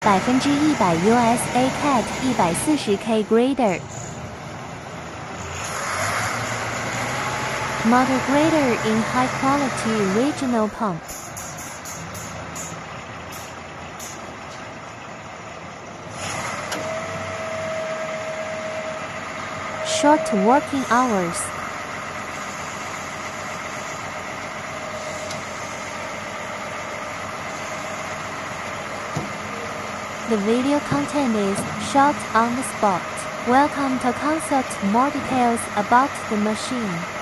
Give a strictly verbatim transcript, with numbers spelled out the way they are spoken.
百分之一百 U S A C A T 一百四十 K grader motor grader in high quality regional pump. Short working hours. The video content is shot on the spot. Welcome to consult more details about the machine.